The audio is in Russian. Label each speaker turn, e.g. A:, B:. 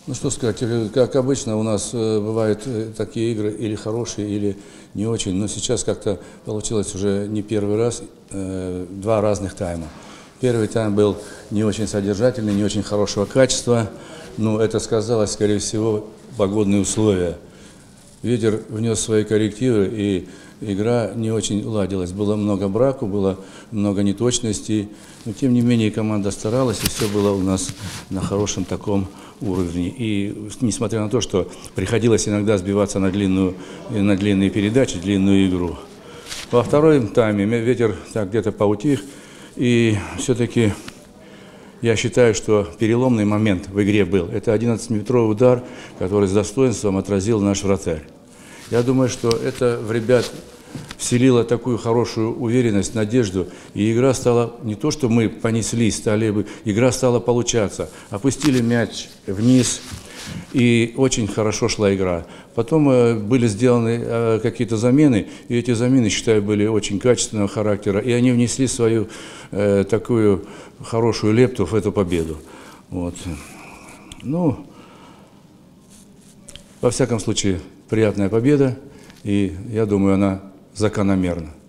A: Ну что сказать, как обычно у нас бывают такие игры или хорошие, или не очень, но сейчас как-то получилось уже не первый раз, два разных тайма. Первый тайм был не очень содержательный, не очень хорошего качества, но это сказалось, скорее всего, погодные условия. Ветер внес свои коррективы, и игра не очень ладилась. Было много браку, было много неточностей, но тем не менее команда старалась, и все было у нас на хорошем таком уровне. И несмотря на то, что приходилось иногда сбиваться на длинные передачи, длинную игру. Во втором тайме ветер так где-то поутих, и все-таки я считаю, что переломный момент в игре был. Это 11-метровый удар, который с достоинством отразил наш вратарь. Я думаю, что это в ребят вселило такую хорошую уверенность, надежду, и игра стала, не то что мы понеслись, игра стала получаться. Опустили мяч вниз, и очень хорошо шла игра. Потом были сделаны какие-то замены, и эти замены, считаю, были очень качественного характера, и они внесли свою такую хорошую лепту в эту победу. Вот. Ну, во всяком случае, приятная победа, и я думаю, она закономерна.